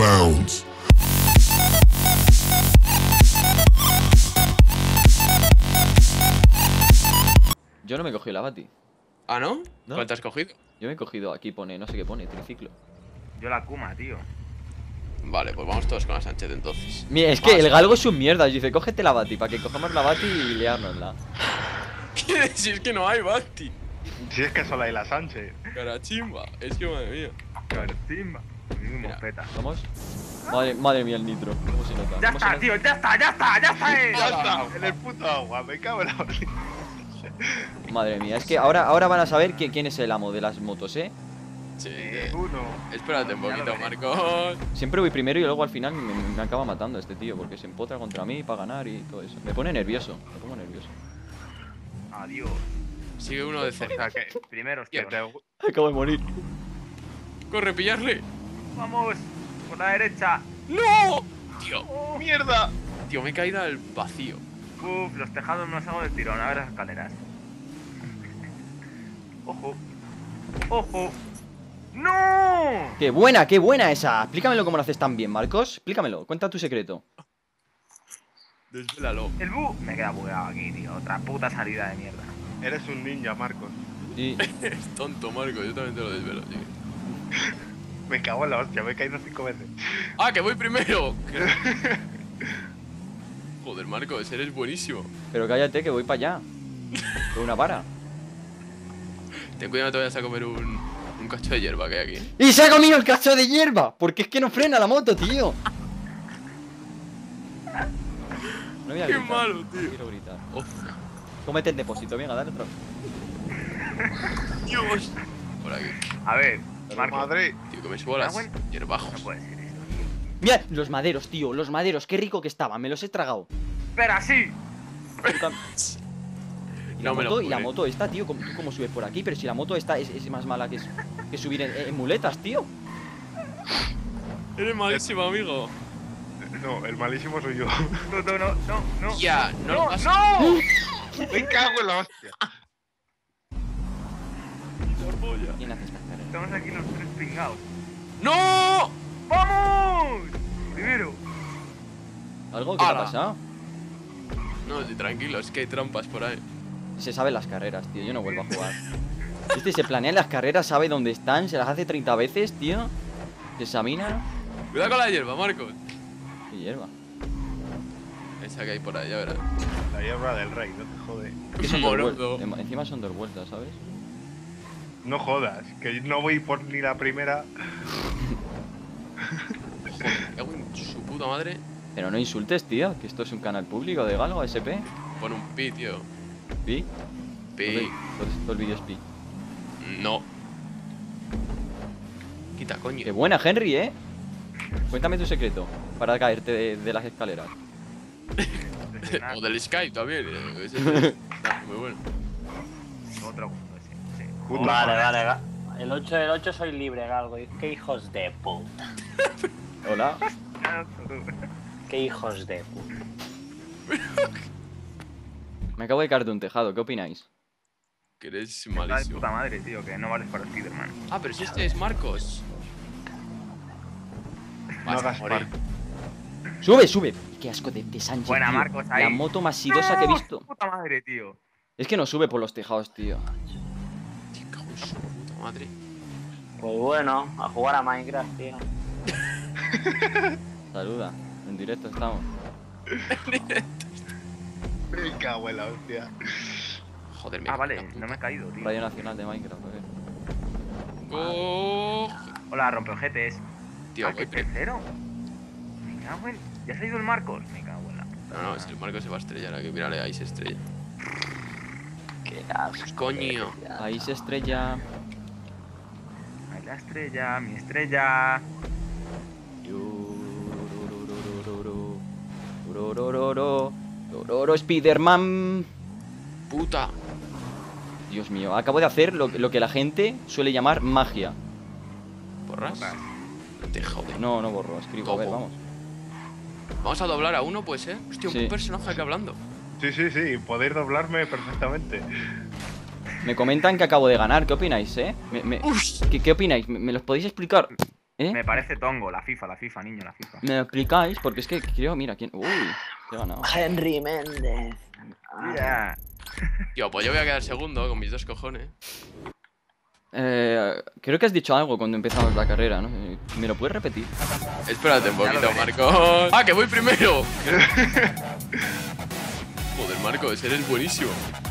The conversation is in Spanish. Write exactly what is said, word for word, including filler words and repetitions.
bounds. Yo no me he cogido la Bati. ¿Ah, no? No. ¿Cuál te has cogido? Yo me he cogido, aquí pone, no sé qué pone, triciclo. Yo la Kuma, tío. Vale, pues vamos todos con la Sánchez entonces. Mira, es que el galgo es un mierda. Dice, cógete la Bati para que cojamos la Bati y liárnosla. Si es que no hay Basti. Si es que solo hay la Sánchez. Carachimba. Es que madre mía. Cartimba. Mismo Mira, peta. ¿vamos? Madre, madre mía el nitro. ¿Cómo se nota? Ya ¿Cómo se está, nota? tío, ya está, ya está, ya está. eh. Ya está, en el puto agua, me cago en la hostia. Madre mía, es que ahora, ahora van a saber quién, quién es el amo de las motos, ¿eh? Sí. Eh, eh. Uno. Espérate un Ya lo poquito, veré. Marcos. Siempre voy primero y luego al final me, me acaba matando este tío porque se empotra contra mí para ganar y todo eso. Me pone nervioso, me pongo nervioso. Adiós. Sigue uno de O cerca. sea que, Primero, que tío. te, Acabo de morir. Corre, pillarle. Vamos. Por la derecha. ¡No! Tío, Oh. ¡Mierda! tío, me he caído al vacío. Uf, los tejados no los hago del tirón. A ver las escaleras. Ojo. Ojo. ¡No! ¡Qué buena, qué buena esa! Explícamelo cómo lo haces tan bien, Marcos. Explícamelo, cuenta tu secreto. Desvélalo. El bu. Me queda bugueado aquí, tío. Otra puta salida de mierda. Eres un ninja, Marcos. Sí. Es tonto, Marco. Yo también te lo desvelo, tío. Me cago en la hostia, me he caído cinco veces. ¡Ah, que voy primero! Joder, Marcos, eres buenísimo. Pero cállate que voy para allá. Con una vara. Ten cuidado, no te vayas a comer un, un cacho de hierba que hay aquí. ¡Y se ha comido el cacho de hierba! Porque es que no frena la moto, tío. No voy a Qué gritar, malo, no tío. quiero gritar. Oh, Cómete el depósito, venga, dale otro. Dios. Por aquí. A ver, Marco. Madre. Tío, que me subo a las Ah, bueno. hierbajos. No puede ser esto, tío. Mira, los maderos, tío, los maderos, qué rico que estaban, me los he tragado. Espera, sí. Y la, No me lo moto, y la juré. moto esta, tío, ¿cómo, cómo subes por aquí? Pero si la moto esta es, es más mala que, que subir en, en muletas, tío. Eres malísimo, amigo. No, el malísimo soy yo. No, no, no, no, no. Ya, no, lo No, vas no. Me cago en la hostia. ¿Quién hace estas carreras? Estamos aquí los tres pingados. ¡No! ¡Vamos! Primero. ¿Algo? ¿Qué te ha ¡Hala! pasado? No, sí, tranquilo, es que hay trampas por ahí. Se saben las carreras, tío, yo no vuelvo a jugar. Este se planea las carreras, sabe dónde están, se las hace treinta veces, tío. Se examina. Cuidado con la hierba, Marcos. Y hierba. Esa que hay por ahí, ya verás. La hierba del rey, no te jode. Que son dos Morodo. vueltas. Encima son dos vueltas, ¿sabes? No jodas, que no voy por ni la primera. Joder, me cago en su puta madre. Pero no insultes, tío, que esto es un canal público de Galgo, S P. Pon un pi, tío. ¿Pi? Pi. Todo, todo el vídeo es pi. No. Quita, coño. Qué buena, Henry, ¿eh? Cuéntame tu secreto para caerte de, de las escaleras. O del Skype también. eh, ese es muy bueno. Otro mundo ese. Sí. Puta Vale, madre. vale, ga- el ocho del ocho soy libre, Galgo. Y qué hijos de puta. Hola. Qué hijos de puta. Me acabo de caer de un tejado, ¿qué opináis? Que eres Está de malísimo. puta madre, tío, que no vales para Spiderman. Ah, pero si este es Marcos. No Vas a hagas morir. parco. ¡Sube, sube! Qué asco de, de Sánchez, Buena, tío. Marcos, ahí. La moto más sidosa que he visto. Puta madre, tío. Es que no sube por los tejados, tío. Tío, cago en su puta madre. Pues bueno, a jugar a Minecraft, tío. Saluda. En directo estamos. Me cago en la hostia. Joder, me Ah, cago vale, en la no me he caído, tío. Radio Nacional de Minecraft, a ver. puta. Oh, Hola, rompeojetes. tío, ah, voy ¿qué pre- tercero? Me cago en... ¿Ya se ha ido el Marcos? Me cago en la puta. No, no, si el Marcos se va a estrellar aquí. Mírale, ahí se estrella. Qué asco. Coño. Ahí se estrella. Ahí la estrella, mi estrella. Yururururururu. Urorororo. Ororo Spiderman. Puta. Dios mío, acabo de hacer lo, que- lo que la gente suele llamar magia. ¿Borras? Borras. No te jodes. No, no borro, escribo. A ver, ¿Cómo? vamos. Vamos a doblar a uno, pues, ¿eh? Hostia, Sí. un personaje aquí hablando. Sí, sí, sí, podéis doblarme perfectamente. Me comentan que acabo de ganar, ¿qué opináis, eh? Me- me- Ush. ¿qué, qué opináis? ¿Me, me los podéis explicar? ¿Eh? Me parece tongo, la FIFA, la FIFA, niño, la FIFA. ¿Me lo explicáis? Porque es que creo, mira, quién. Uy, he ganado. Henry Méndez. Ya. Tío, pues yo voy a quedar segundo con mis dos cojones. Eh, creo que has dicho algo cuando empezamos la carrera, ¿no? Eh, ¿Me lo puedes repetir? Espérate un Ya lo poquito, veré. Marcos. ¡Ah, que voy primero! Joder, Marcos, eres buenísimo.